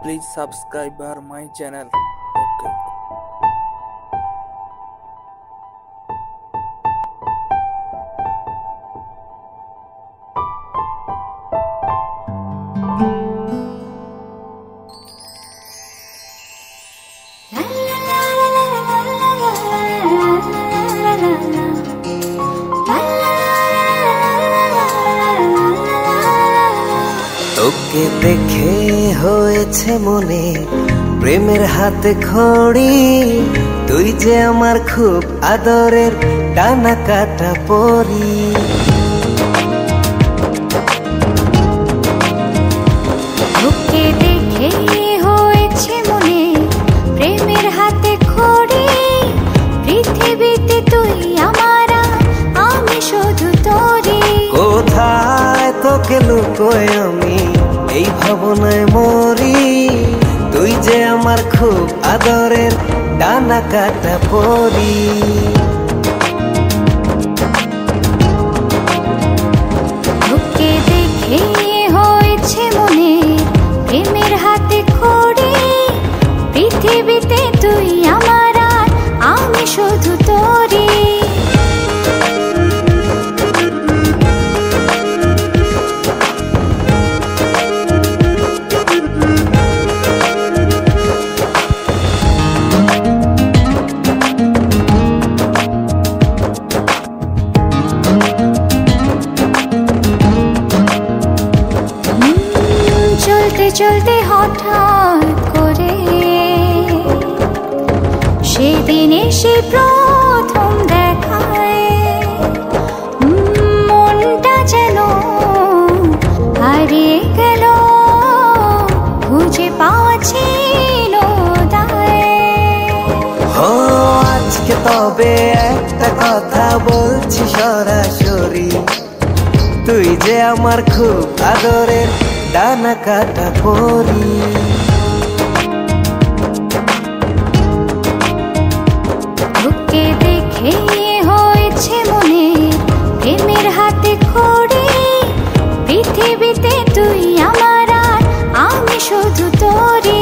Please subscribe my channel. Okay. তোকে দেখে হয়েছে মনে প্রেমের হাতে খড়ি, তুই যে আমার খুব আদরের ডানা কাটা পরি। তোকে দেখে হয়েছে মনে প্রেমের হাতে খড়ি, পৃথিবীতে তুই আমার, আমি শুধু তোরি। কোথায় তোকে লুকোয় আমি এই ভাবনায় মরি, তুই যে আমার খুব আদরের ডানা কাটা পরি। তোকে দেখে হয়েছে মনে প্রেমের হাতে খড়ি, পৃথিবীতে তুই আমার, আমি শুধু তোরি। চলতে চলতে হঠাৎ করে সেদিন এসে প্রথম দেখায়, মনটা যেন হারিয়ে গেল, খুঁজে পাওয়া ছিল দায়। আজকে তবে একটা কথা বলছি সরাসরি, তুই যে আমার খুব আদরের ডানা কাটা পরি। তোকে দেখে হয়েছে মনে প্রেমের হাতে খড়ি, পৃথিবীতে তুই আমার, আমি শুধু তোরি।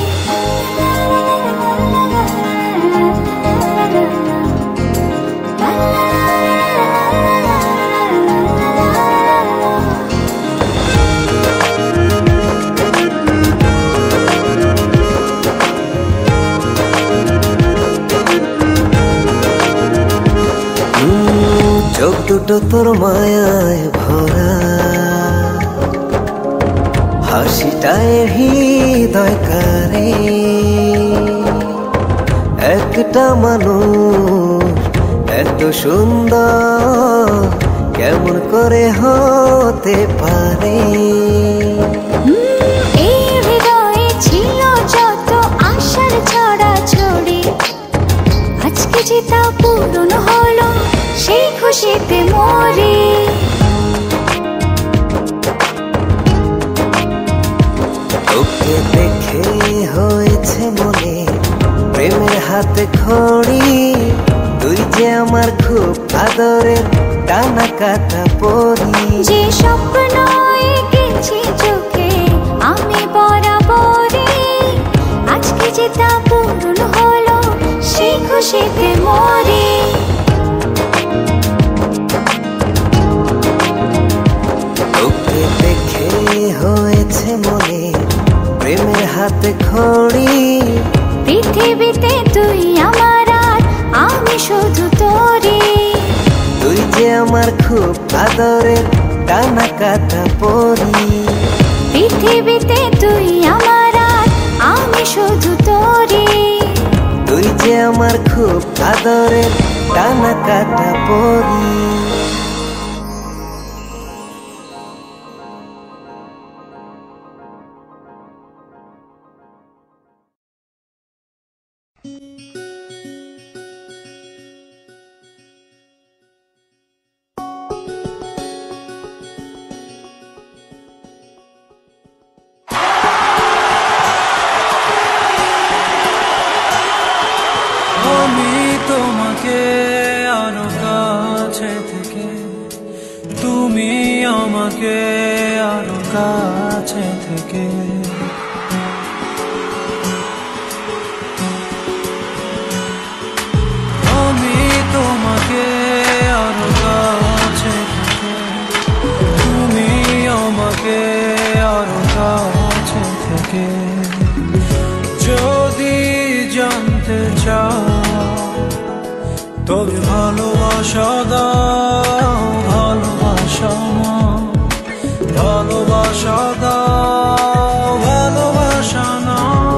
চোখ দুটো তোর মায়ায় ভরা, হাসিটায় হৃদয় কারে, একটা মানুষ এত সুন্দর কেমন করে হতে পারে। এই হৃদয়ে ছিল যত আশার ছড়াছড়ি, আজকে যে তা পূরণ হলো, সেই খুশিতে মরি। তোকে দেখে হয়েছে মনে প্রেমের হাতে খড়ি, তুই যে আমার খুব আদরের ডানা কাটা পরি। যে স্বপ্ন এঁকেছি চোখে আমি বরাবরই, আজকে যে তা পূরণ হলো, সেই খুশিতে মরি। তোকে দেখে হয়েছে মনে প্রেমের হাতে খড়ি, পৃথিবীতে তুই আমার, আমি শুধু তোরি। তুই যে আমার খুব আদরের ডানা কাটা পরি। পৃথিবীতে তুই আমার, আমি শুধু তোরি। তুই যে আমার খুব আদরের ডানা কাটা পরি। আমি তোমাকে আরো কাছে থেকে, তুমি আমাকে আরো কাছে থেকে থেকে। যদি জানতে চাও তবে ভালোবাসা দাও, ভালোবাসা না, ভালোবাসা দাও, ভালোবাসা না।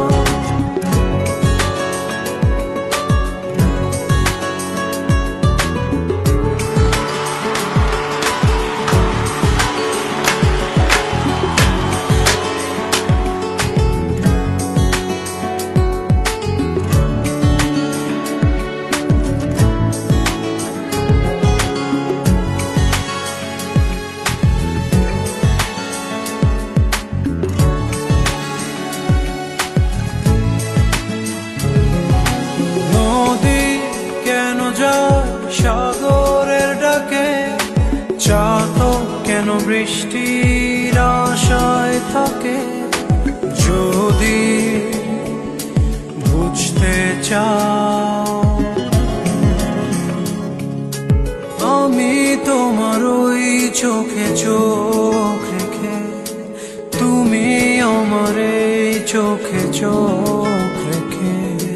সাগরের ডাকে চাতক কেন বৃষ্টির আশায় থাকে? যদি বুঝতে চাও আমি তোমার ওই চোখে চোখ রেখে, তুমি আমার এই চোখে চোখ রেখে।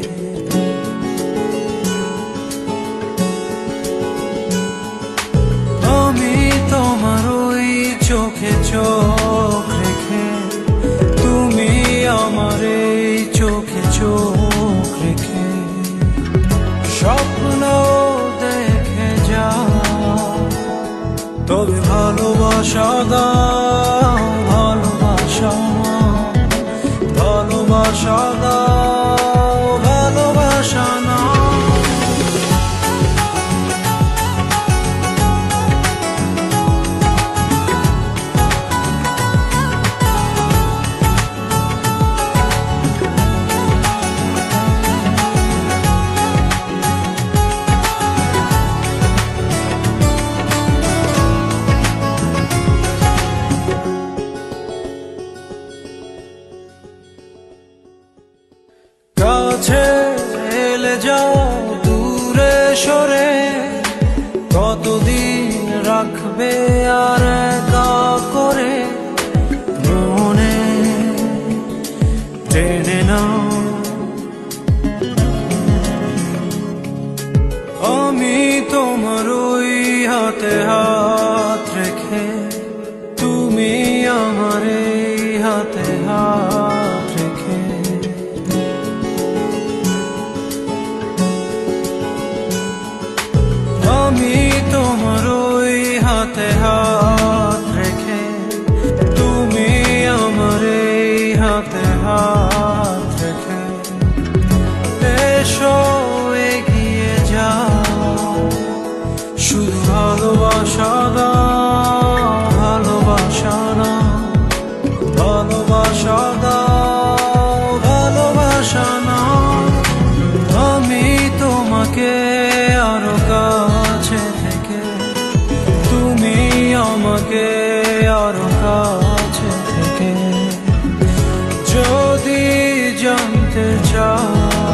তোমার ওই চোখে চোখ রেখে, তুমি আমার এই চোখে চোখ রেখে স্বপ্ন দেখে যাও, তবে ভালোবাসা দাও, ভালোবাসা না, ভালোবাসা দাও, ভালোবাসা না। কাছে এলে যাও দূরে সরে, কতদিন রাখবে আর একা করে? মনে টেনে নাও আমি তোমার ওই হাতে হাত রেখে, তুমি আমার এই হাতে হাত রেখে। আমি তোমার ওই হাতে হাত রেখে, তুমি আমার এই হাতে হাত রেখে। এসো এগিয়ে যাও, শুধু ভালোবাসা দাও, ভালোবাসা না, ভালোবাসা দাও, ভালোবাসা না। আমি তোমাকে আরো কাছে থেকে, তুমি আমাকে আরো কাছে থেকে। যদি জানতে চাও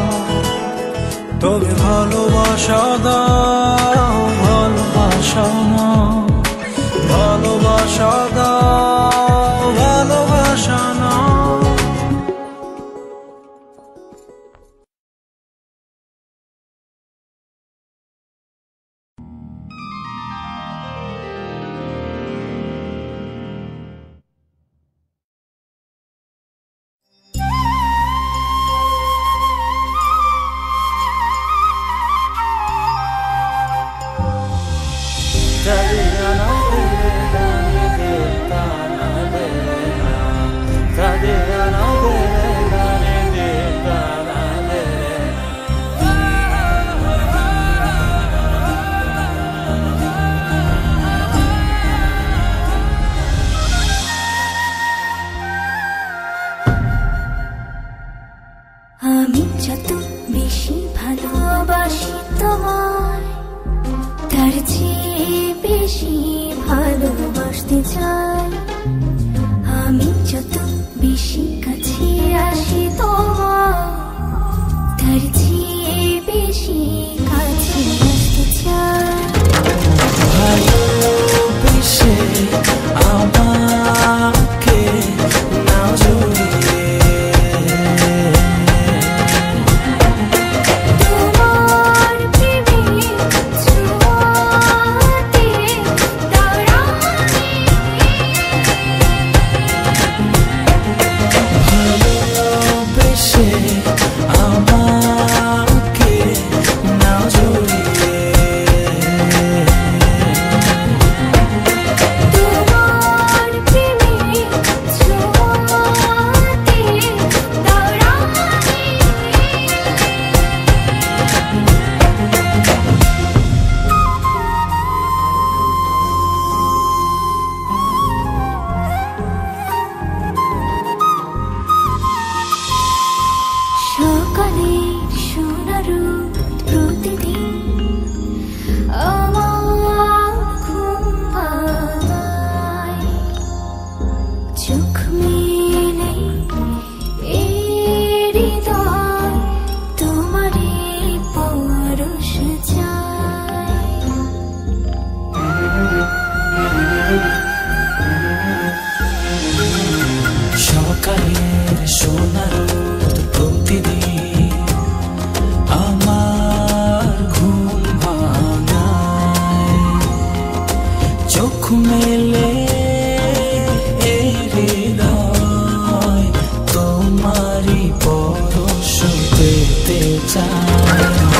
তবে ভালোবাসা দাও, ভালোবাসা না, ভালোবাসা দাও, ভালোবাসা না। আমি যত বেশি ভালোবাসি তোমায়, তার চেয়ে বেশি ভালোবাসতে চাই। আমি যত বেশি কাছে আসি তোমার, তার চেয়ে বেশি কাছে আসতে চাই। ভালোবেসে আমাকে নাও জড়িয়ে চোখ মেলে এই হৃদয় তোমারে পরশ চায়। সকালের সোনার রোদ প্রতিদিন আমার ঘুম ভাঙায়, চোখ মেলে এই হৃদয় তোমারই পরশ পেতে চায়।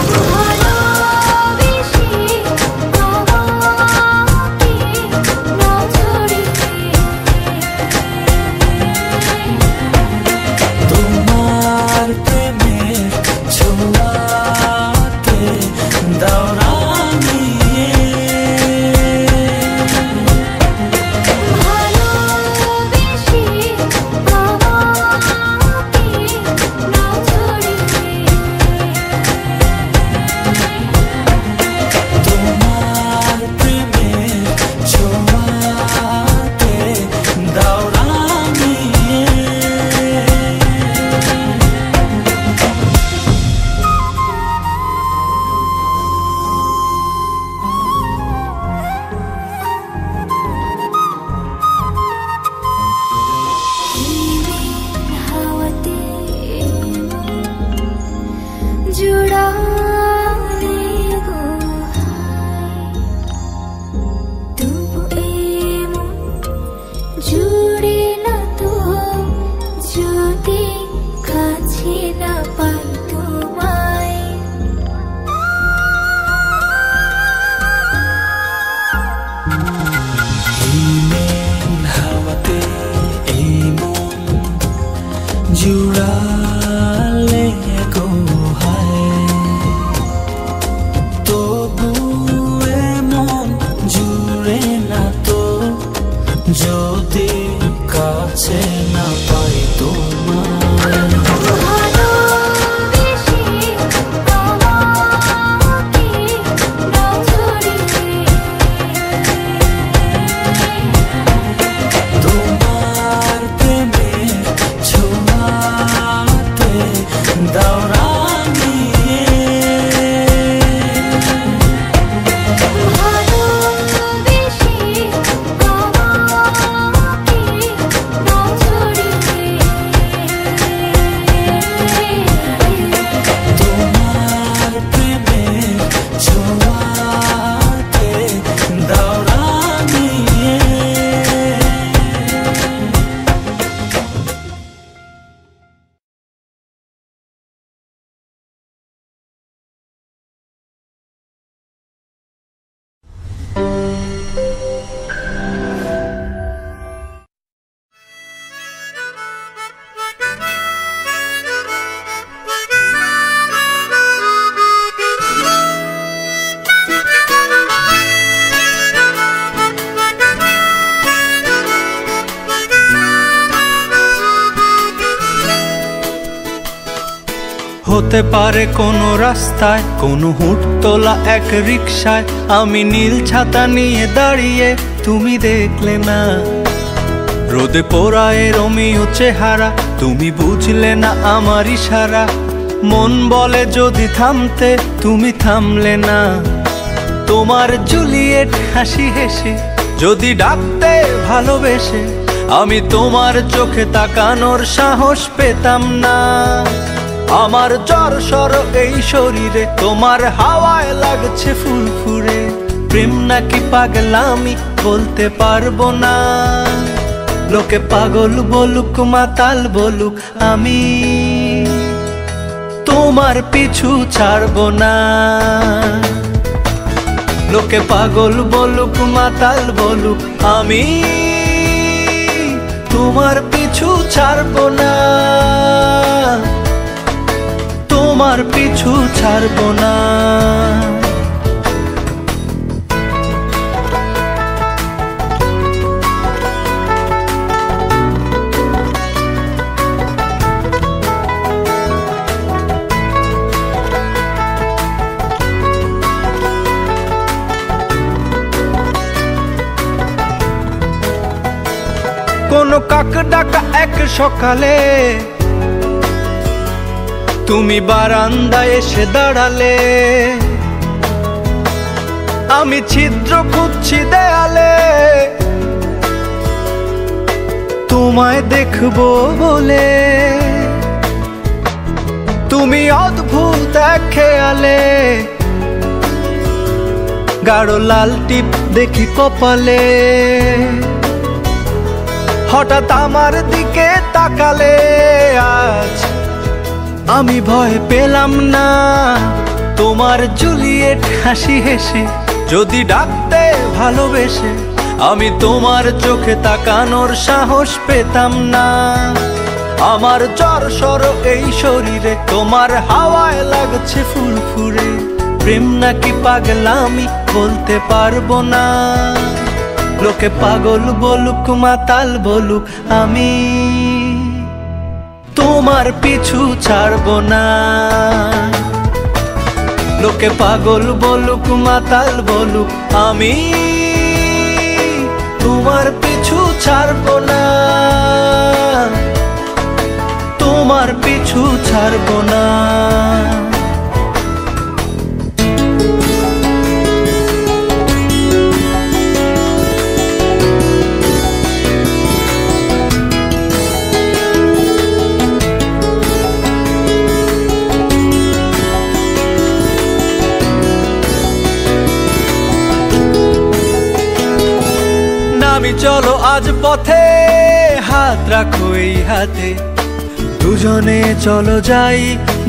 জুড়ালে গো হায়, তবু মন জুড়ে না তো যদি কাছে না পাই তোমায়। হতে পারে কোনো রাস্তায়, কোনো হুট তোলা এক রিকশায় আমি নীল ছাতা নিয়ে দাঁড়িয়ে, তুমি দেখলে না রোদে পোড়ায় রোমিও চেহারা, তুমি বুঝলে না আমার ইশারা। মন বলে যদি থামতে, তুমি থামলে না। তোমার জুলিয়েট হাসি হেসে যদি ডাকতে ভালোবেসে, আমি তোমার চোখে তাকানোর সাহস পেতাম না। আমার জ্বর সর এই শরীরে, তোমার হাওয়ায় লাগছে ফুরফুরে। প্রেম নাকি পাগলামি বলতে পারবো না। লোকে পাগল বলুক মাতাল বলুক, আমি তোমার পিছু ছাড়বো না। লোকে পাগল বলুক মাতাল বলুক, আমি তোমার পিছু ছাড়বো না। তোমার পিছু ছাড়বো না। কোনো কোনো কাক ডাকা এক সকালে তুমি বারান্দায় এসে দাঁড়ালে, আমি ছিদ্র খুঁজছি দেয়ালে তোমায় দেখবো বলে। তুমি অদ্ভুত এক খেয়ালে, গাঢ় লাল টিপ দেখি কপালে, হঠাৎ আমার দিকে তাকালে। আজ আমি ভয় পেলাম না তোমার জুলিয়েট হাসি হেসে, যদি ডাকতে ভালোবেসে আমি তোমার চোখে তাকানোর সাহস পেতাম না। আমার জ্বর এই শরীরে তোমার হাওয়ায় লাগছে ফুরফুরে, প্রেম নাকি পাগলামি বলতে পারবো না। লোকে পাগল বলুক মাতাল বলুক, আমি তোমার পিছু ছাড়বো না। লোকে পাগল বলুক মাতাল বলুক, আমি তোমার পিছু ছাড়বো না, তোমার পিছু ছাড়বো না। আমি চলো আজ পথে, হাত রাখো এই হাতে, দুজনে চলো যাই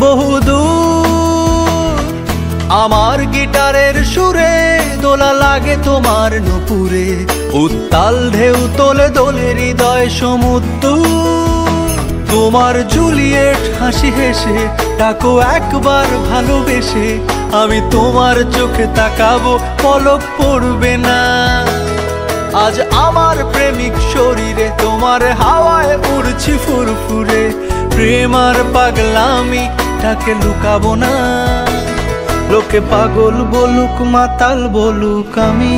বহুদূর। আমার গিটারের সুরে দোলা লাগে তোমার নুপুরে, উত্তাল ঢেউ তোলে দোলে হৃদয় সমুদ্র। তোমার জুলিয়েট হাসি হেসে ডাকো একবার ভালোবেসে, আমি তোমার চোখে তাকাবো পলক পড়বে না। আজ আমার প্রেমিক শরীরে তোমার হাওয়ায় উড়ছি ফুরফুরে, প্রেম আর পাগলামি তাকে লুকাবো না। লোকে পাগল বলুক মাতাল বলুক, আমি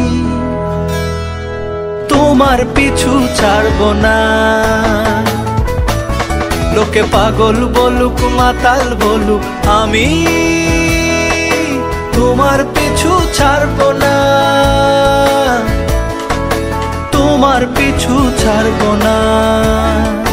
তোমার পিছু ছাড়বো না। লোকে পাগল বলুক মাতাল বলুক, আমি তোমার পিছু ছাড়বো না, তোমার পিছু ছাড়বো না।